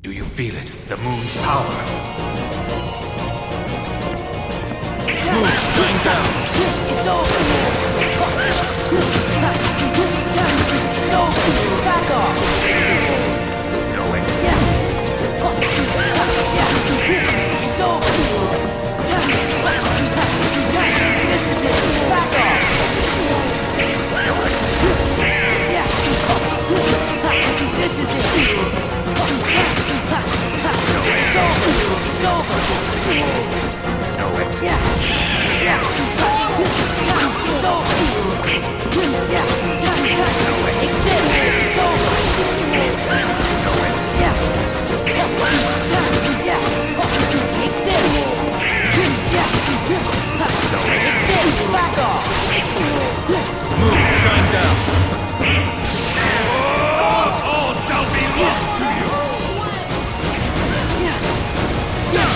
Do you feel it? The moon's power. Moon, shine down. It's over. It's over. Back off. No exit. Yeah. It's over. This is it. Back off. No exit. Yeah. This is it. It's over. It's over. No exit. Yeah. Yeah. It's over. Yeah. No exit. It's it. It's over. No exit. Yeah. Yeah. Yeah. Take this. Yeah. No exit. Take this. Back off. Moon, shine down. All shall be lost to you. Yeah. Yeah.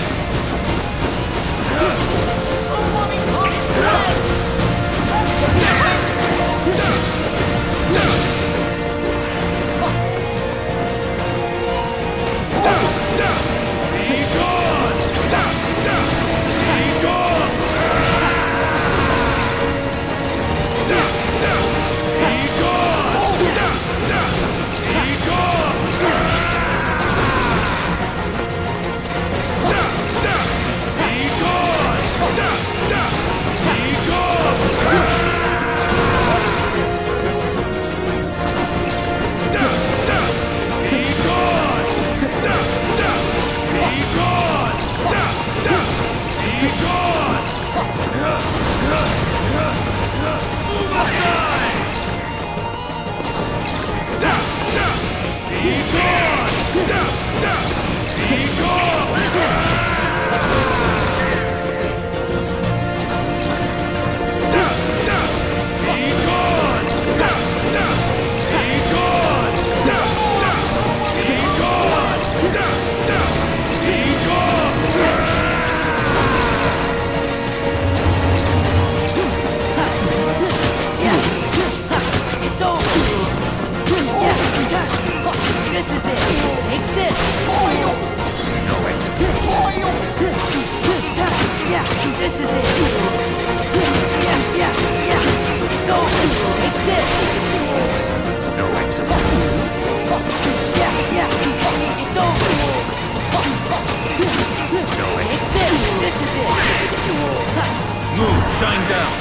Moon, shine down.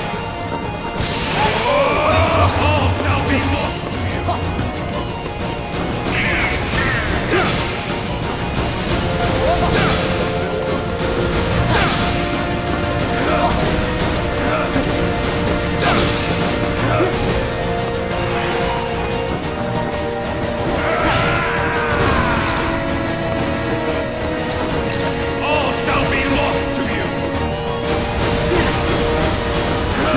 All shall be lost to you. All shall be lost to you.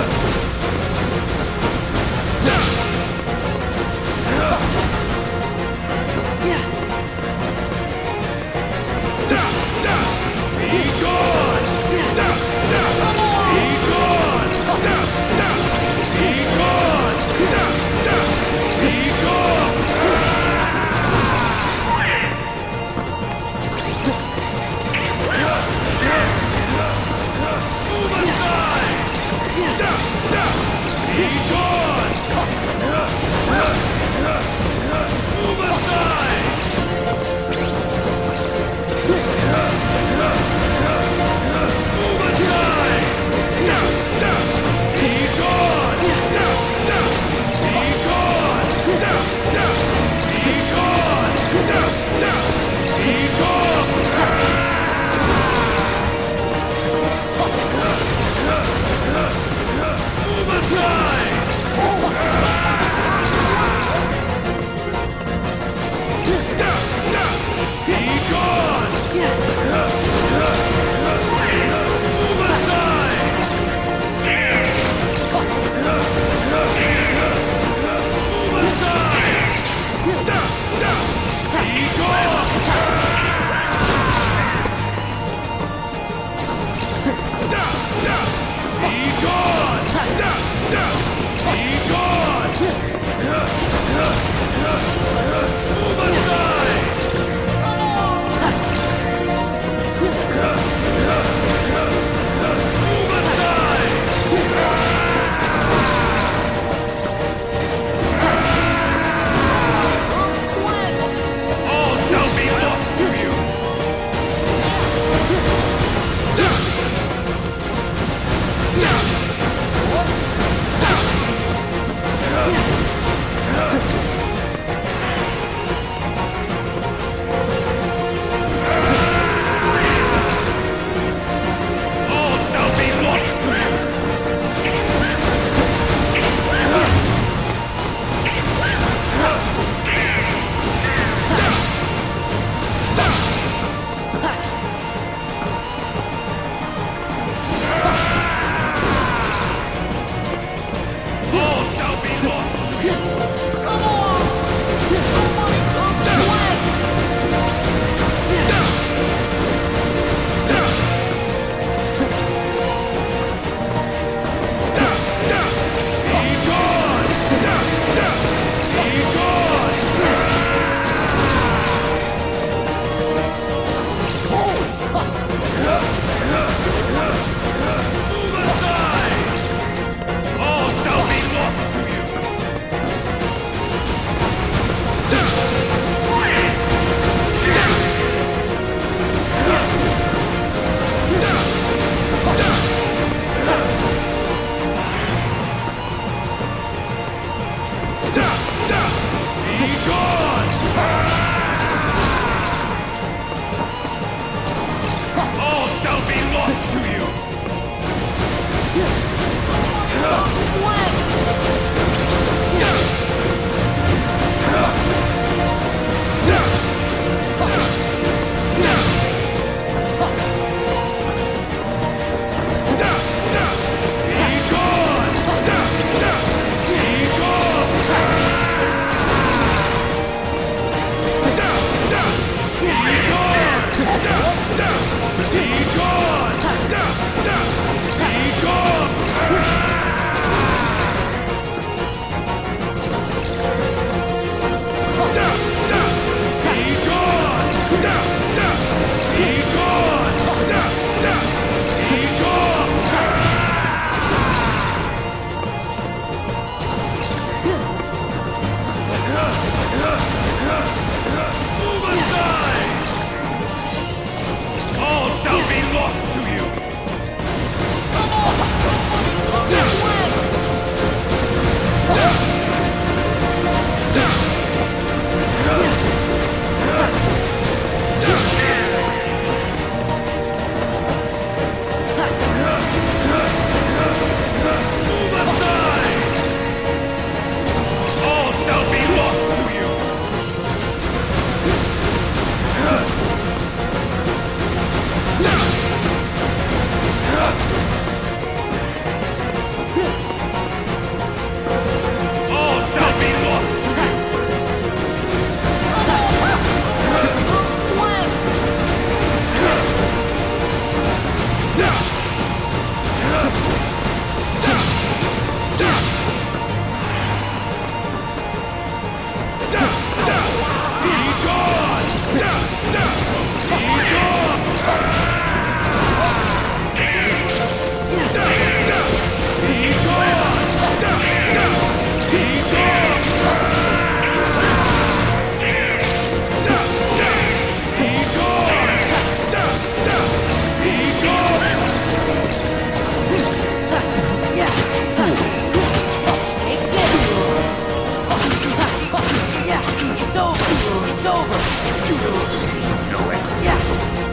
No exit. Yeah.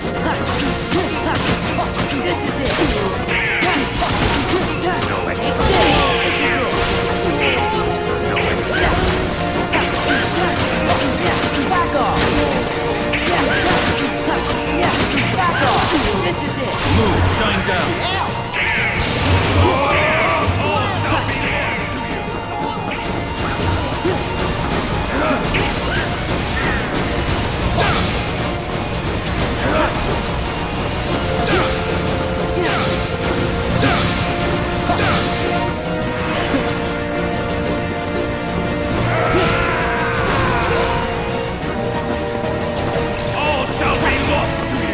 This is it. No exit. No exit. Back off. Back off. This is it. Move, shine down. All shall be lost to you. All shall be lost to you.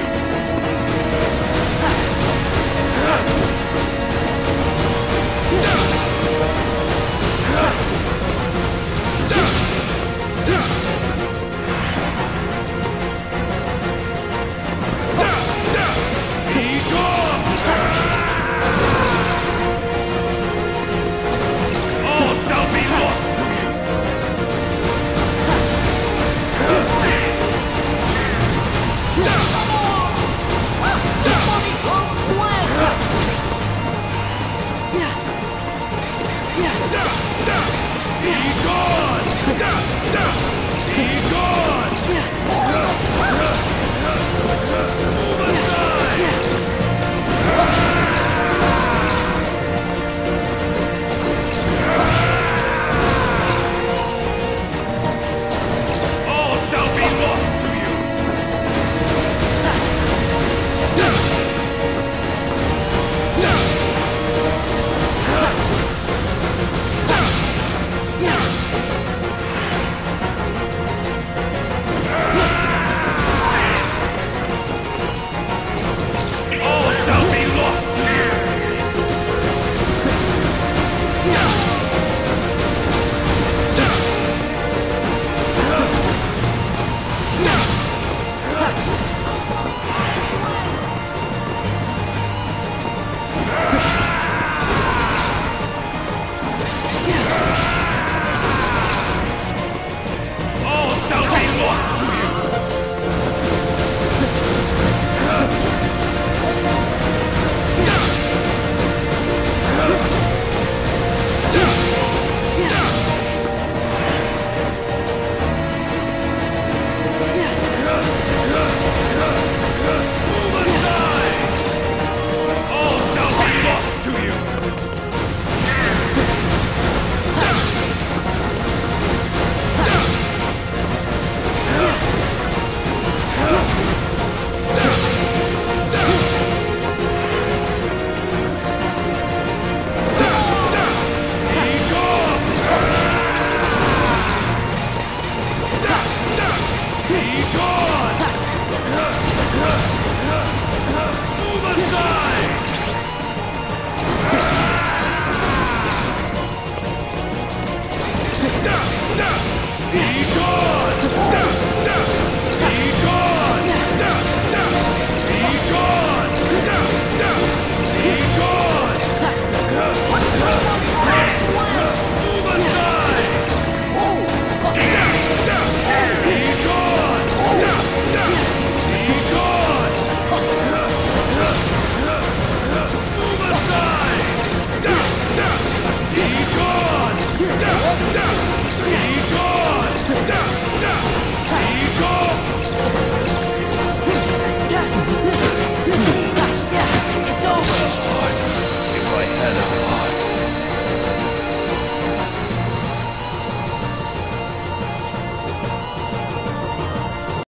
Be gone! All shall be lost to you. Be gone! Be gone! Move aside! All shall be lost to you. All shall be lost to you. All shall be lost to you. Move aside! All shall be lost to you. Be gone! Be gone! Move aside! Be gone! Be gone! Be gone! Be gone! Move aside! Be gone! Be gone! Move aside! Be gone!